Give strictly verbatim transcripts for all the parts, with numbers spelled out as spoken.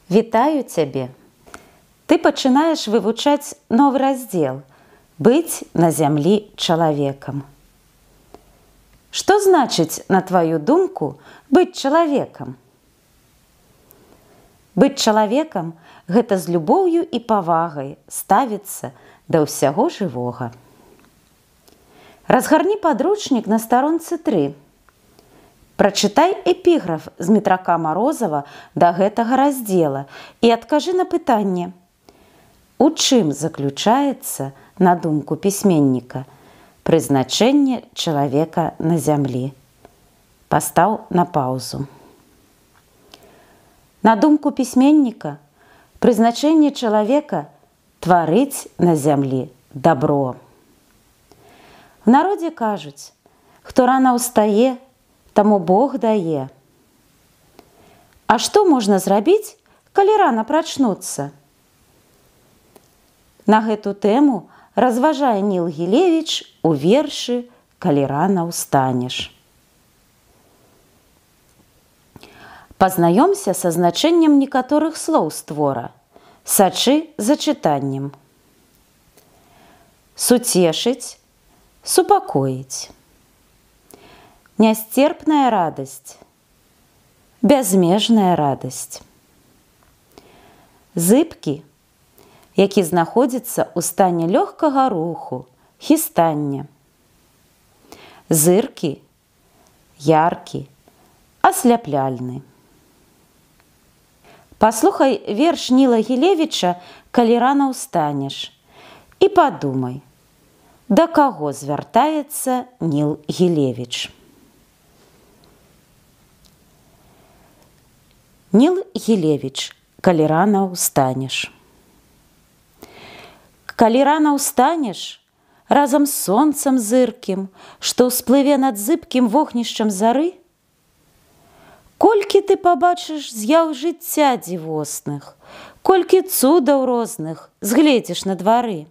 Вітаю цябе! Ты пачынаеш вывучаць новы раздзел «Быць на зямлі чалавекам». Што значыць, на тваю думку, быць чалавекам? Быць чалавекам – гэта з любоўю і павагай ставіцца да ўсяго жывога. Разгарні падручнік на старонцы тры. Прачытай эпіграф з Метрака Марозава да гэтага раздзела і адкажы на пытанне. У чым заключаецца, на думку пісьменніка, прызначэнне чалавека на зямлі? Пастаў на паўзу. На думку пісьменніка, прызначэнне чалавека – тварыць на зямлі дабро. В народзе кажуць, хто рана ўстае, таму Бог дае. А што можна зрабіць, калі рана прачнуцца? На гэту тэму разважае Ніл Гілевіч у вершы «Калі рана ўстанеш». Пазнаёмся са значэннем некаторых слоў з твора. Сачы за чытаннем. Суцешыць, супакоіць. Нясцерпная радасць, бязмежная радасць. Зыбкі, які знаходзіцца ў стане лёгкага руху, хістання. Зыркі, яркі, асляпляльны. Паслухай верш Ніла Гілевіча «Калі рана ўстанеш» і падумай, да каго звяртаецца Ніл Гілевіч. Ніл Гілевіч «Калі рана ўстанеш». Калі рана ўстанеш, разам з сонцам зыркім, што ўсплыве над зыбкім вогнішчам зары, колькі ты пабачыш з'яў жыцця дзівосных, колькі цудаў розных згледзіш на двары.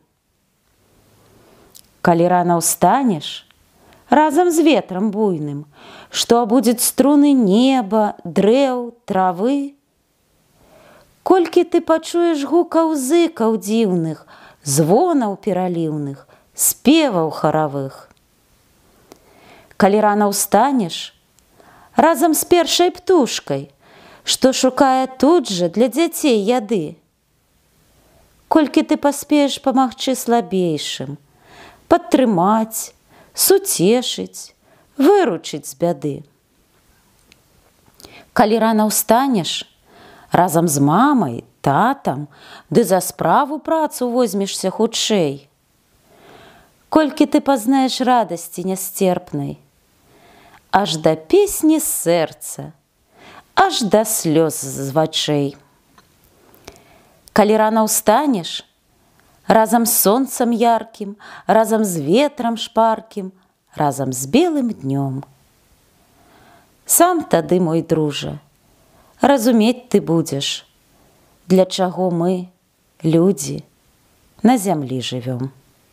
Калі рана ўстанеш, разам з ветрам буйным, што абудзіць струны неба, дрэў, травы, колькі ты пачуеш гукаў зыкаў дзіўных, звонаў пераліўных, спеваў харавых. Калі рана ўстанеш, разам з першай птушкай, што шукае тут жа для дзяцей яды, колькі ты паспееш памагчы слабейшым, падтрымаць, суцешыць, выручыць з бяды. Калі рана ўстанеш, разам з мамай, татам, ды за справу працу возьмешся хутчэй, колькі ты пазнаеш радасці нясцерпнай, аж да песні сэрца, аж да слёз з вачэй. Калі рана ўстанеш, разам з сонцам яркім, разам з ветрам шпаркім, разам з белым днём. Сам тады, мой дружа, разумець ты будзеш, для чаго мы, людзі, на зямлі жывём.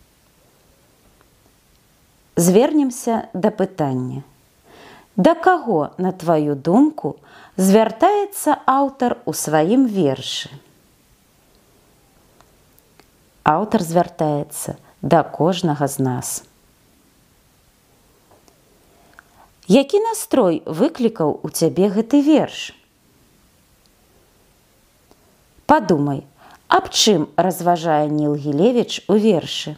Звернемся да пытання. Да каго, на тваю думку, звяртаецца аўтар у сваім вершы? Аўтар звяртаецца да кожнага з нас. Які настрой выклікаў у цябе гэты верш? Падумай, аб чым разважае Ніл Гілевіч у вершы?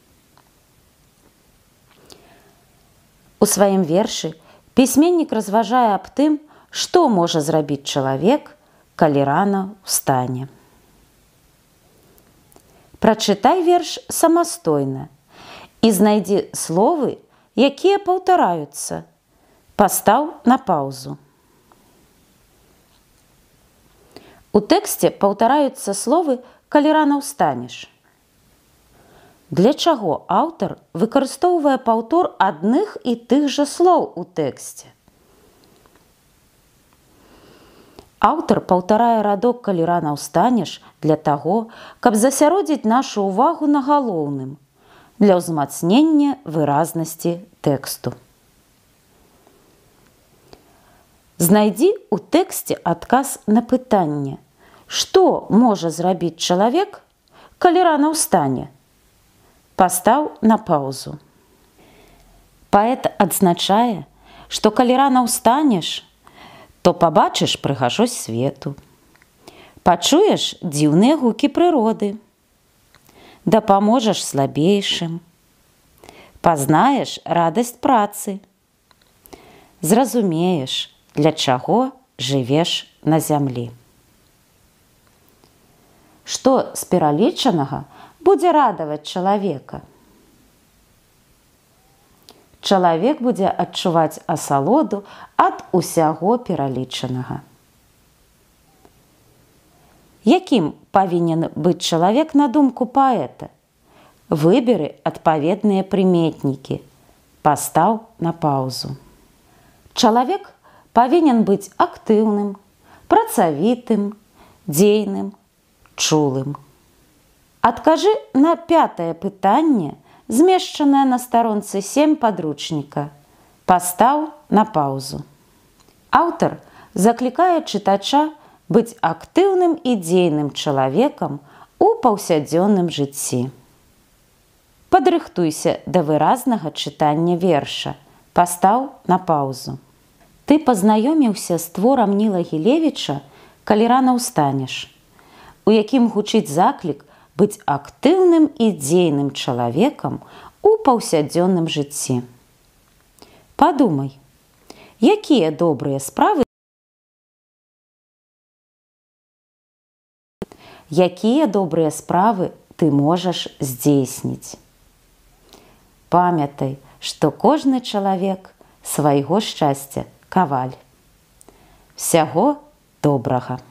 У сваім вершы пісьменнік разважае аб тым, што можа зрабіць чалавек, калі рана ўстане. Прачытай верш самастойна і знайдзі словы, якія паўтараюцца. Пастаў на паўзу. У тэксце паўтараюцца словы «калі рана ўстанеш». Для чаго аўтар выкарыстоўвае паўтор адных і тых жа слоў у тэксце? Аўтар паўтарае радок «калі рана ўстанеш» для таго, каб засяродзіць нашу ўвагу на галоўным, для ўзмацнення выразнасці тэксту. Знайдзі ў тэксце адказ на пытанне, Што можа зрабіць чалавек, калі рана ўстане? Пастаў на паўзу. Паэт адзначае, што калі рана ўстанеш, то пабачыш прыгажосць свету, пачуеш дзіўныя гукі прыроды, дапаможаш слабейшым, пазнаеш радасць працы, зразумееш, для чаго жывеш на зямлі. Што з пералічанага будзе радаваць чалавека? Чалавек будзе адчуваць асалоду ад усяго пералічанага. Якім павінен быць чалавек на думку паэта? Выберы адпаведныя прыметнікі. Пастаў на паўзу. Чалавек павінен быць актыўным, працавітым, дзейным, чулым. Адкажы на пятае пытанне, змешчанае на старонцы сем падручніка. Пастаў на паўзу. Аўтар заклікае чытача быць актыўным і дзейным чалавекам у паўсядзённым жыцці. Падрыхтуйся да выразнага чытання верша. Пастаў на паўзу. Ты пазнаёміўся з творам Ніла Гілевіча «Калі рана ўстанеш», у якім гучыць заклік быць актыўным і дзейным чалавекам у паўсядзённым жыцці. Падумай, якія добрыя справы якія добрыя справы ты можаш здзейсніць. Памятай, што кожны чалавек свайго шчасця каваль. Всяго добрага!